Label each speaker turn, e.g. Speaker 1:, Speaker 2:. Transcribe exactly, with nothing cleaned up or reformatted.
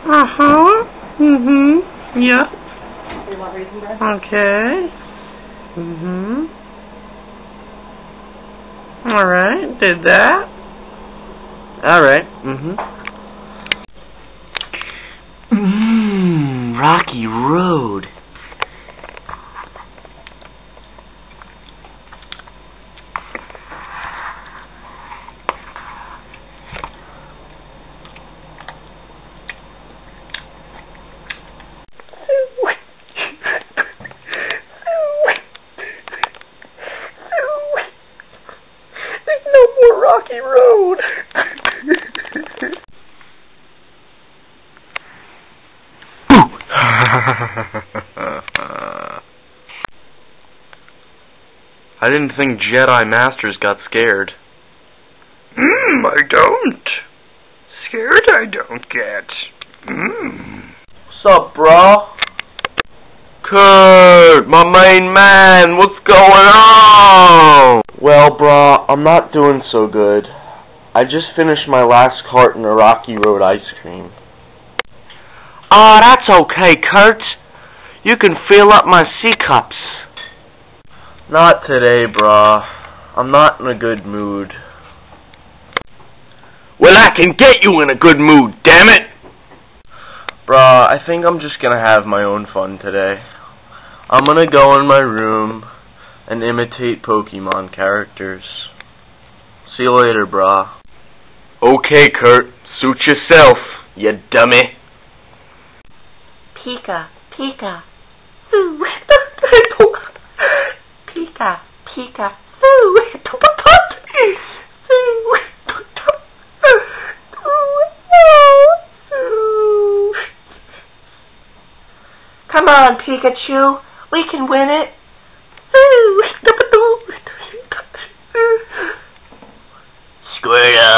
Speaker 1: Uh-huh. Mm-hmm. Yep.
Speaker 2: You want raisin bread?
Speaker 1: Okay. Mm-hmm. Alright, did that.
Speaker 3: Alright, mm-hmm. Mmm, rocky road.
Speaker 1: Rocky road.
Speaker 3: I didn't think Jedi Masters got scared.
Speaker 4: Mmm, I don't. Scared I don't get. Mmm.
Speaker 3: What's up, bro? Kurt, my main man, what's going on? Well, brah, I'm not doing so good. I just finished my last carton of Rocky Road ice cream. Ah, oh, that's okay, Kurt. You can fill up my C-cups. Not today, brah. I'm not in a good mood. Well, I can get you in a good mood, damn it! Brah, I think I'm just gonna have my own fun today. I'm gonna go in my room and imitate Pokemon characters. See you later, brah. Okay, Kurt. Suit yourself, you dummy.
Speaker 2: Pika, Pika, Sue. Pika, Pika, Sue. Sue. Come on, Pikachu. We can win it. Squirtle.